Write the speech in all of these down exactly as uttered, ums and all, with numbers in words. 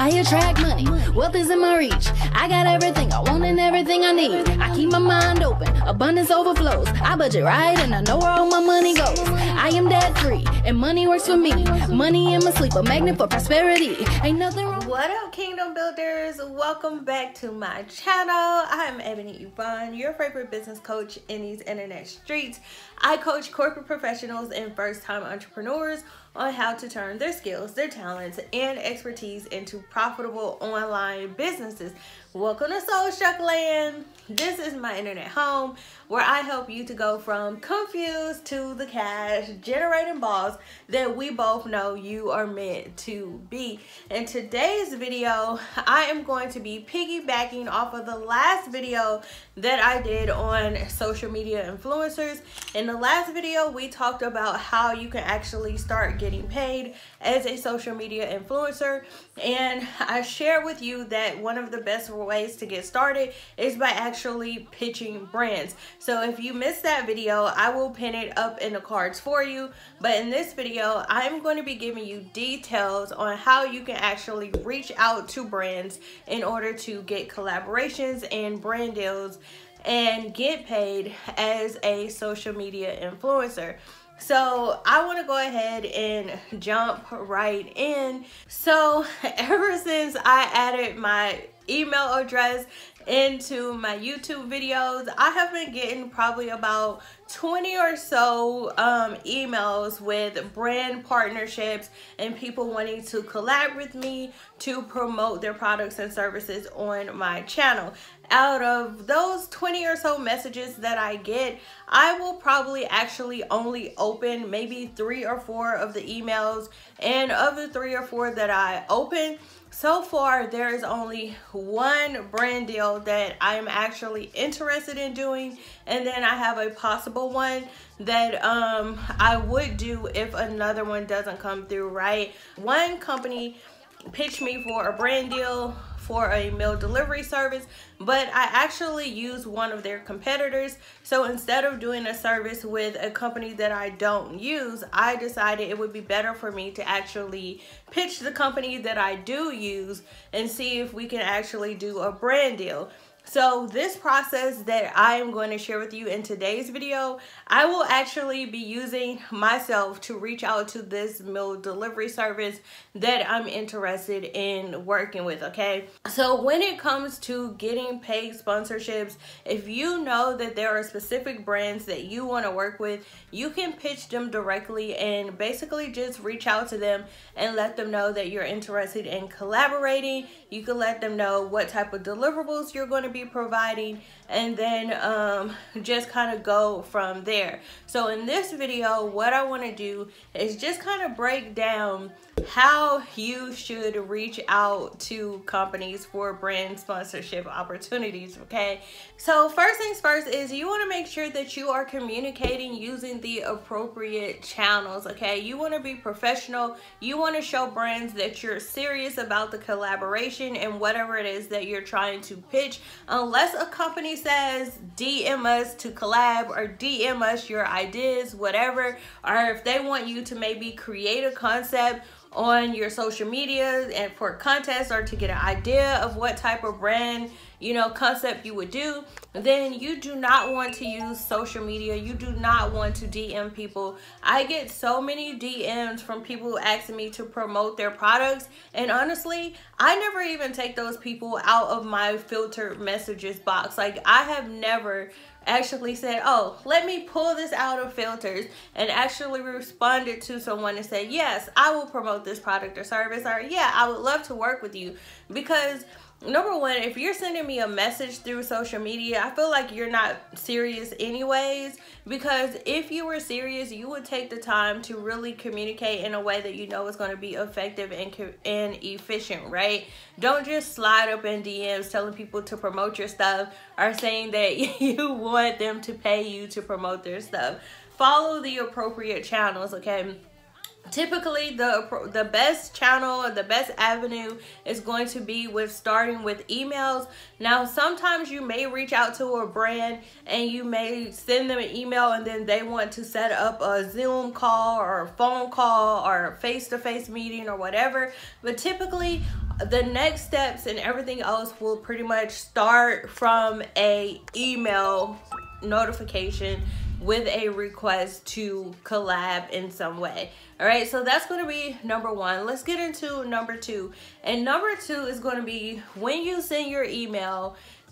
I attract money, wealth is in my reach. I got everything I want and everything I need. I keep my mind open, abundance overflows. I budget right and I know where all my money goes. I am debt free and money works for me. Money in my sleep, a magnet for prosperity. Ain't nothing wrong. What up, Kingdom Builders? Welcome back to my channel. I am Ebony Yvonne, your favorite business coach in these internet streets. I coach corporate professionals and first-time entrepreneurs on how to turn their skills, their talents, and expertise into profitable online businesses. Welcome to Soul Struck Land. This is my internet home where I help you to go from confused to the cash generating balls that we both know you are meant to be. In today's video, I am going to be piggybacking off of the last video that I did on social media influencers. In the last video, we talked about how you can actually start getting paid as a social media influencer, and I shared with you that one of the best ways to get started is by actually pitching brands. So if you missed that video, I will pin it up in the cards for you. But in this video, I'm going to be giving you details on how you can actually reach out to brands in order to get collaborations and brand deals and get paid as a social media influencer. So I want to go ahead and jump right in. So ever since I added my email address into my YouTube videos, I have been getting probably about twenty or so um, emails with brand partnerships and people wanting to collab with me to promote their products and services on my channel. Out of those twenty or so messages that I get, I will probably actually only open maybe three or four of the emails, and of the three or four that I open, so far there is only one brand deal that I'm actually interested in doing, and then I have a possible one that um I would do if another one doesn't come through, right? One company pitched me for a brand deal for a meal delivery service, but I actually use one of their competitors. So instead of doing a service with a company that I don't use, I decided it would be better for me to actually pitch the company that I do use and see if we can actually do a brand deal. So this process that I am going to share with you in today's video, I will actually be using myself to reach out to this meal delivery service that I'm interested in working with, okay? So when it comes to getting paid sponsorships, if you know that there are specific brands that you want to work with, you can pitch them directly and basically just reach out to them and let them know that you're interested in collaborating. You can let them know what type of deliverables you're going to be providing, and then um, just kind of go from there. So in this video, what I want to do is just kind of break down how you should reach out to companies for brand sponsorship opportunities, okay? So first things first is you want to make sure that you are communicating using the appropriate channels, okay? You want to be professional. You want to show brands that you're serious about the collaboration and whatever it is that you're trying to pitch. Unless a company says D M us to collab or D M us your ideas, whatever, or if they want you to maybe create a concept on your social media and for a contest or to get an idea of what type of brand, you know, concept you would do, then you do not want to use social media. You do not want to D M people. I get so many D Ms from people asking me to promote their products, and honestly, I never even take those people out of my filtered messages box. Like, I have never actually said, oh, let me pull this out of filters and actually responded to someone and said, yes, I will promote this product or service, or yeah, I would love to work with you. Because number one, if you're sending me a message through social media, I feel like you're not serious anyways, because if you were serious, you would take the time to really communicate in a way that you know is going to be effective and, and efficient, right? Don't just slide up in D Ms telling people to promote your stuff or saying that you want them to pay you to promote their stuff. Follow the appropriate channels, okay? Typically, the the best channel or the best avenue is going to be with starting with emails. Now, sometimes you may reach out to a brand and you may send them an email and then they want to set up a Zoom call or a phone call or a face-to-face meeting or whatever. But typically, the next steps and everything else will pretty much start from a email notification with a request to collab in some way. All right, so that's going to be number one. Let's get into number two. And number two is going to be when you send your email,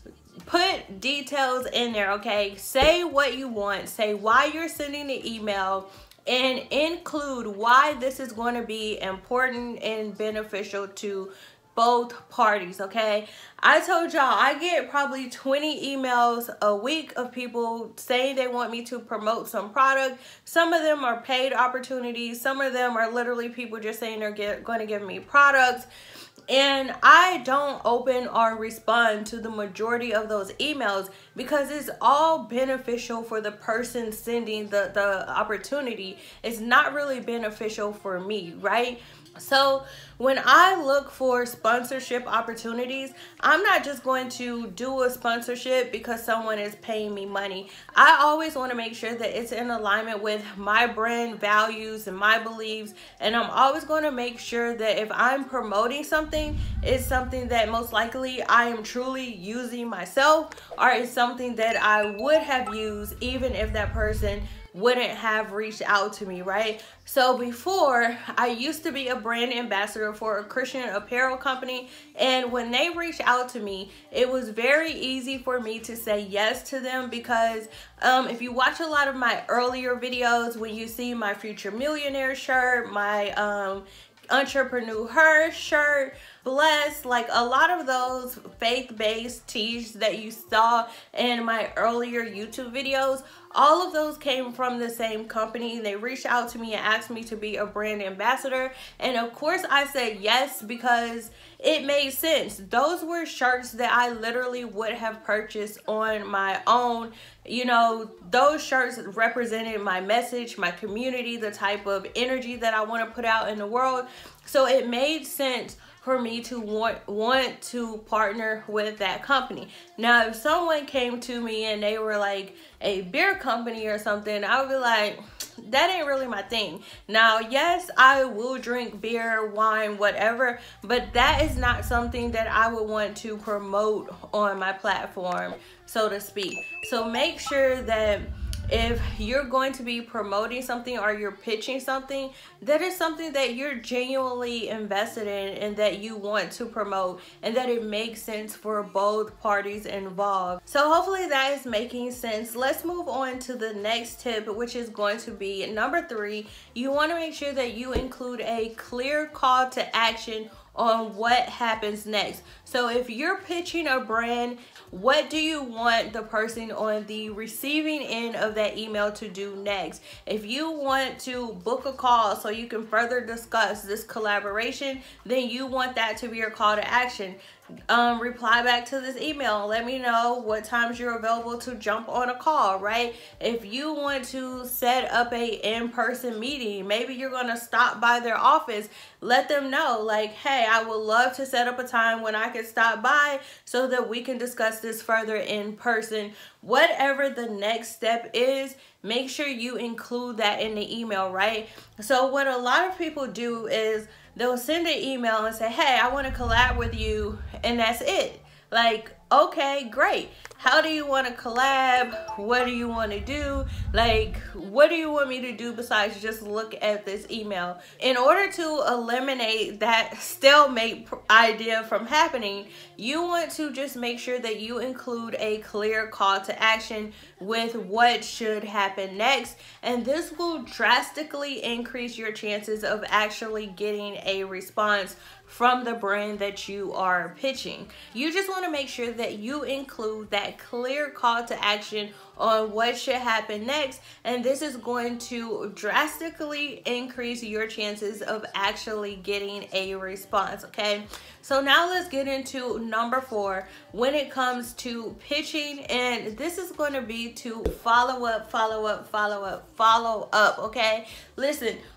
put details in there, okay? Say what you want, say why you're sending the email, and include why this is going to be important and beneficial to both parties, okay? I told y'all I get probably twenty emails a week of people saying they want me to promote some product. Some of them are paid opportunities. Some of them are literally people just saying they're get, going to give me products. And I don't open or respond to the majority of those emails because it's all beneficial for the person sending the, the opportunity. It's not really beneficial for me, right? So when I look for sponsorship opportunities, I'm not just going to do a sponsorship because someone is paying me money. I always want to make sure that it's in alignment with my brand values and my beliefs. And I'm always going to make sure that if I'm promoting something, it's something that most likely I am truly using myself, or it's something that I would have used even if that person wouldn't have reached out to me, right? So before, I used to be a brand ambassador for a Christian apparel company, and when they reached out to me, it was very easy for me to say yes to them because um, if you watch a lot of my earlier videos, when you see my Future Millionaire shirt, my um, Entrepreneur Her shirt, Blessed, like a lot of those faith-based tees that you saw in my earlier YouTube videos, all of those came from the same company. They reached out to me and asked me to be a brand ambassador, and of course I said yes because it made sense. Those were shirts that I literally would have purchased on my own. You know, those shirts represented my message, my community, the type of energy that I want to put out in the world. So it made sense for me to want want to partner with that company. Now, if someone came to me and they were like a beer company or something, I would be like, that ain't really my thing. Now, yes, I will drink beer, wine, whatever, but that is not something that I would want to promote on my platform, so to speak. So make sure that if you're going to be promoting something or you're pitching something, that is something that you're genuinely invested in and that you want to promote, and that it makes sense for both parties involved. So hopefully that is making sense. Let's move on to the next tip, which is going to be number three. You want to make sure that you include a clear call to action on what happens next. So if you're pitching a brand, what do you want the person on the receiving end of that email to do next? If you want to book a call so you can further discuss this collaboration, then you want that to be your call to action. Um, reply back to this email. Let me know what times you're available to jump on a call, right? If you want to set up a in-person meeting, maybe you're going to stop by their office, let them know like, hey, I would love to set up a time when I can stop by so that we can discuss this further in person. Whatever the next step is, make sure you include that in the email, right? So what a lot of people do is they'll send an email and say, hey, I want to collab with you, and that's it. Like, okay, great. How do you want to collab? What do you want to do? Like, what do you want me to do besides just look at this email? In order to eliminate that stalemate idea from happening, you want to just make sure that you include a clear call to action with what should happen next. And this will drastically increase your chances of actually getting a response from the brand that you are pitching. You just want to make sure that you include that clear call to action on what should happen next, and this is going to drastically increase your chances of actually getting a response, okay? So now let's get into number four when it comes to pitching, and this is going to be to follow up, follow up, follow up, follow up, okay? Listen,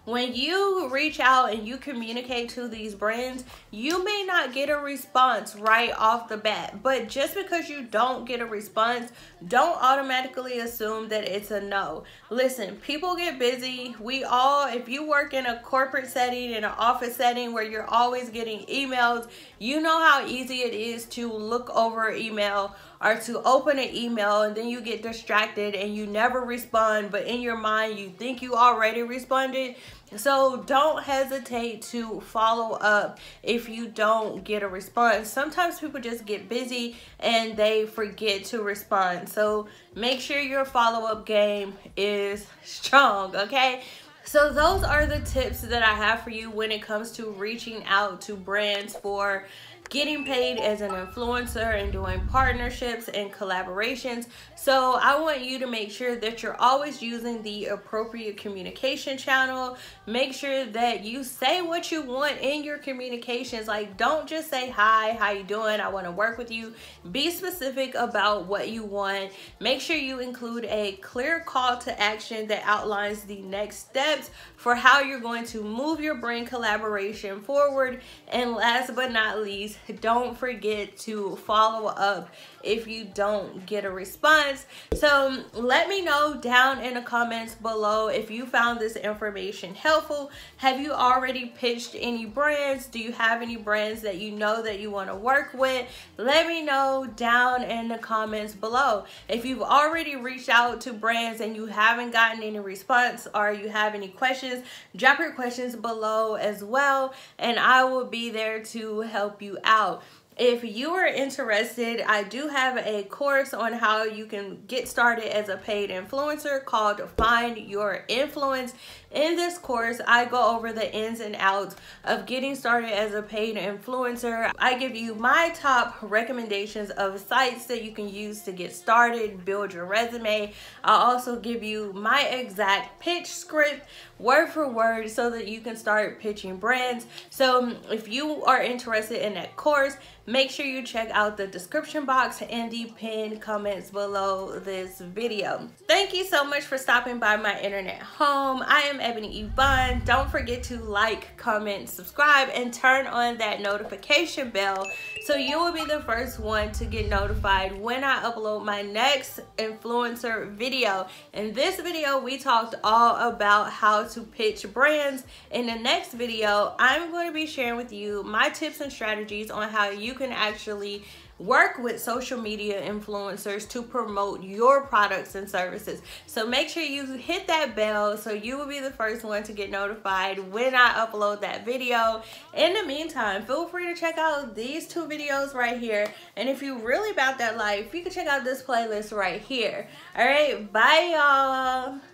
when you reach out and you communicate to these brands, you may not get a response right off the bat. But just because you don't get a response, don't automatically assume that it's a no. Listen, people get busy. We all, if you work in a corporate setting, in an office setting where you're always getting emails, you know how easy it is to look over email or to open an email and then you get distracted and you never respond, but in your mind you think you already responded. So don't hesitate to follow up if you don't get a response. Sometimes people just get busy and they forget to respond. So make sure your follow-up game is strong, okay? So those are the tips that I have for you when it comes to reaching out to brands for getting paid as an influencer and doing partnerships and collaborations. So I want you to make sure that you're always using the appropriate communication channel. Make sure that you say what you want in your communications. Like, don't just say, hi, how you doing? I want to work with you. Be specific about what you want. Make sure you include a clear call to action that outlines the next steps for how you're going to move your brand collaboration forward. And last but not least, don't forget to follow up if you don't get a response. So let me know down in the comments below if you found this information helpful. Have you already pitched any brands? Do you have any brands that you know that you want to work with? Let me know down in the comments below. If you've already reached out to brands and you haven't gotten any response, or you have any questions, drop your questions below as well, and I will be there to help you out. If you are interested, I do have a course on how you can get started as a paid influencer called Find Your Influence. In this course, I go over the ins and outs of getting started as a paid influencer. I give you my top recommendations of sites that you can use to get started, build your resume. I'll also give you my exact pitch script, word for word, so that you can start pitching brands. So if you are interested in that course, make sure you check out the description box and the pinned comments below this video. Thank you so much for stopping by my internet home. I am Ebony Yvonne. Don't forget to like, comment, subscribe, and turn on that notification bell so you will be the first one to get notified when I upload my next influencer video. In this video, we talked all about how to pitch brands. In the next video, I'm going to be sharing with you my tips and strategies on how you can actually work with social media influencers to promote your products and services. So make sure you hit that bell so you will be the first one to get notified when I upload that video. In the meantime, feel free to check out these two videos right here. And if you're really about that life, you can check out this playlist right here. All right, bye y'all.